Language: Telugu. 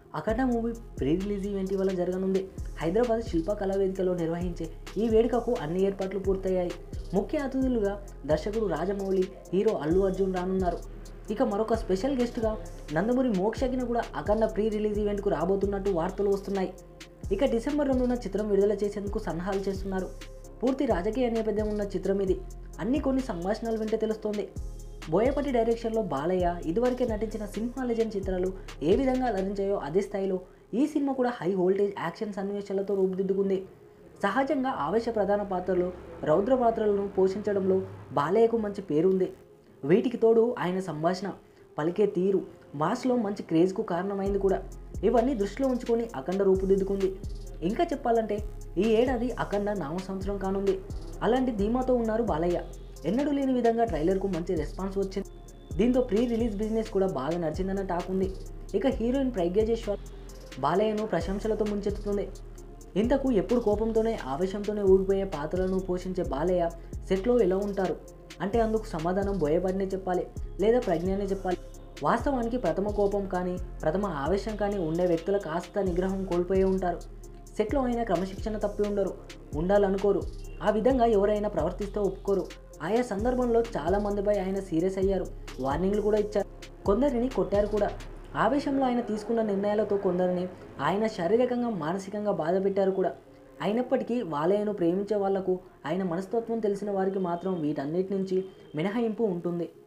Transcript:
అఖండ మూవీ ప్రీ రిలీజ్ ఈవెంట్ ఇవాళ జరగనుంది. హైదరాబాద్ శిల్ప కళా వేదికలో నిర్వహించే ఈ వేడుకకు అన్ని ఏర్పాట్లు పూర్తయ్యాయి. ముఖ్య అతిథులుగా దర్శకుడు రాజమౌళి, హీరో అల్లు అర్జున్ రానున్నారు. ఇక మరొక స్పెషల్ గెస్ట్గా నందమూరి మోక్షజ్ఞ కూడా అఖండ ప్రీ రిలీజ్ ఈవెంట్కు రాబోతున్నట్టు వార్తలు వస్తున్నాయి. ఇక డిసెంబర్ 2న చిత్రం విడుదల చేసేందుకు సన్నాహాలు చేస్తున్నారు. పూర్తి రాజకీయ నేపథ్యం ఉన్న చిత్రం ఇది. కొన్ని సంభాషణలు వింటే తెలుస్తోంది. బోయపాటి డైరెక్షన్లో బాలయ్య ఇదివరకే నటించిన సింహ లెజెండ్ చిత్రాలు ఏ విధంగా అలరించాయో అదే స్థాయిలో ఈ సినిమా కూడా హై వోల్టేజ్ యాక్షన్ సన్నివేశాలతో రూపుదిద్దుకుంది. సహజంగా ఆవేశ ప్రధాన పాత్రలు, రౌద్ర పాత్రలను పోషించడంలో బాలయ్యకు మంచి పేరుంది. వీటికి తోడు ఆయన సంభాషణ, పలికే తీరు, మాస్లో మంచి క్రేజ్కు కారణమైంది కూడా. ఇవన్నీ దృష్టిలో ఉంచుకొని అఖండ రూపుదిద్దుకుంది. ఇంకా చెప్పాలంటే ఈ ఏడాది అఖండ నామ సంవత్సరం కానుంది. అలాంటి ధీమాతో ఉన్నారు బాలయ్య. ఎన్నడూ లేని విధంగా ట్రైలర్కు మంచి రెస్పాన్స్ వచ్చింది. దీంతో ప్రీ రిలీజ్ బిజినెస్ కూడా బాగా నడిచిందన్న టాక్ ఉంది. ఇక హీరోయిన్ ప్రజ్ఞా జైస్వాల్ బాలయ్యను ప్రశంసలతో ముంచెత్తుతుంది. ఇంతకు ఎప్పుడు కోపంతోనే ఆవేశంతోనే ఊగిపోయే పాత్రలను పోషించే బాలయ్య సెట్లో ఎలా ఉంటారు అంటే అందుకు సమాధానం బోయపాటినే చెప్పాలి, లేదా ప్రజ్ఞనే చెప్పాలి. వాస్తవానికి ప్రథమ కోపం కానీ ప్రథమ ఆవేశం కానీ ఉండే వ్యక్తుల కాస్త నిగ్రహం కోల్పోయే ఉంటారు. సెట్లో అయినా క్రమశిక్షణ తప్పి ఉండరు, ఉండాలనుకోరు. ఆ విధంగా ఎవరైనా ప్రవర్తిస్తే ఒప్పుకోరు. ఆయా సందర్భంలో చాలామందిపై ఆయన సీరియస్ అయ్యారు, వార్నింగ్లు కూడా ఇచ్చారు, కొందరిని కొట్టారు కూడా. ఆవేశంలో ఆయన తీసుకున్న నిర్ణయాలతో కొందరిని ఆయన శారీరకంగా మానసికంగా బాధ పెట్టారు కూడా. అయినప్పటికీ బాలయ్యను ప్రేమించే వాళ్లకు, ఆయన మనస్తత్వం తెలిసిన వారికి మాత్రం వీటన్నిటి నుంచి మినహాయింపు ఉంటుంది.